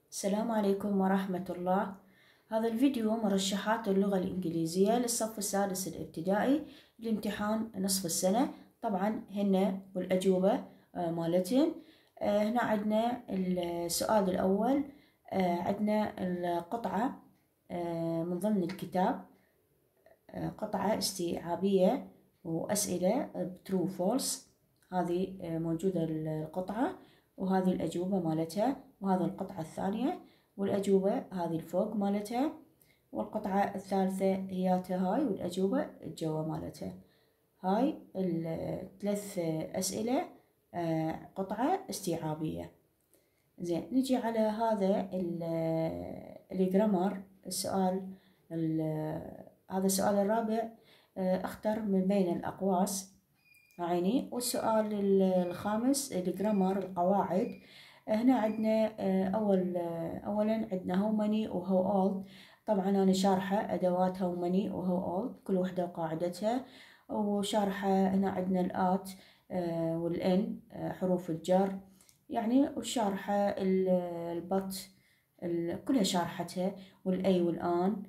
السلام عليكم ورحمة الله. هذا الفيديو مرشحات اللغة الإنجليزية للصف السادس الابتدائي لامتحان نصف السنة. طبعا هنا والأجوبة مالتهن. هنا عندنا السؤال الأول، عندنا القطعة من ضمن الكتاب، قطعة استيعابية وأسئلة true false. هذه موجودة القطعة وهذه الأجوبة مالتها، وهذا القطعة الثانية والأجوبة هذه الفوق مالتها، والقطعة الثالثة هياتها هاي والأجوبة الجوا مالتها. هاي الثلاث أسئلة قطعة استيعابية. زين، نجي على هذا الجرامر. السؤال هذا السؤال الرابع، اختر من بين الأقواس عيني. والسؤال الخامس الجرامر القواعد. هنا عندنا أولا عندنا how many و how old. طبعا أنا شارحة أدوات how many و how old كل وحدة وقاعدتها، وشارحة هنا عندنا الآت والإن حروف الجر يعني، وشارحة البط كلها شارحتها، والأي والآن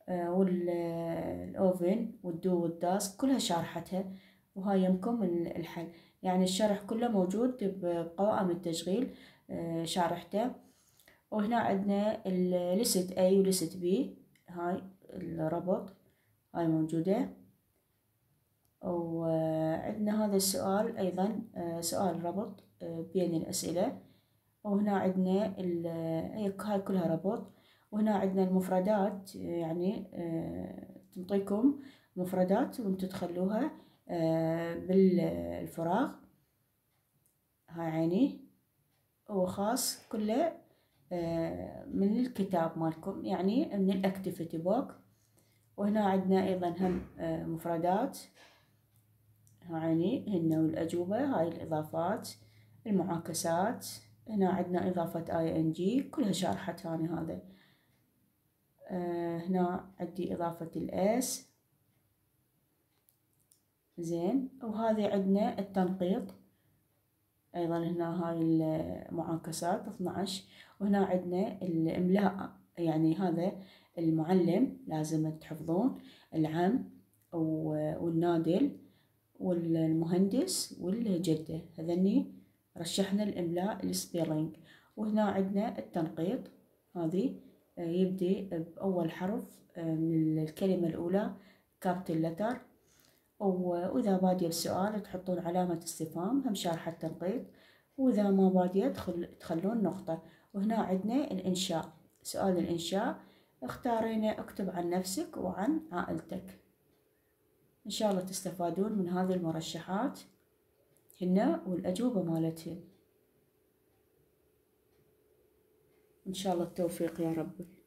والأوفن والدو والداس كلها شارحتها، وهاي يمكم الحل. يعني الشرح كله موجود بقوائم التشغيل شارحته. وهنا عندنا لست A ولست B، هاي الربط هاي موجودة. وعندنا هذا السؤال أيضا سؤال ربط بين الأسئلة. وهنا عندنا هاي كلها ربط. وهنا عندنا المفردات، يعني تنطيكم مفردات وانتم تخلوها بالفراغ. هاي عيني، هو خاص كله من الكتاب مالكم، يعني من الاكتيفيتي بوك. وهنا عندنا ايضا هم مفردات، هاي هن والأجوبة، هاي الإضافات المعاكسات. هنا عندنا إضافة ing كلها شارحت أنا هذا. هنا عندي إضافة الإس. زين، وهذه عندنا التنقيط أيضا، هنا هاي المعاكسات 12. وهنا عندنا الإملاء، يعني هذا المعلم لازم تحفظون، العم والنادل والمهندس والجدة، هذني رشحنا الإملاء السبيلينج. وهنا عندنا التنقيط، هذه يبدي بأول حرف من الكلمة الأولى كابيتال لتر. وإذا بادية السؤال تحطون علامة استفهام هم شارحة التنقيط، وإذا ما بادية تخلون نقطة. وهنا عندنا الإنشاء، سؤال الإنشاء اختارينا اكتب عن نفسك وعن عائلتك. إن شاء الله تستفادون من هذه المرشحات هنا والأجوبة مالتهن. إن شاء الله التوفيق يا رب.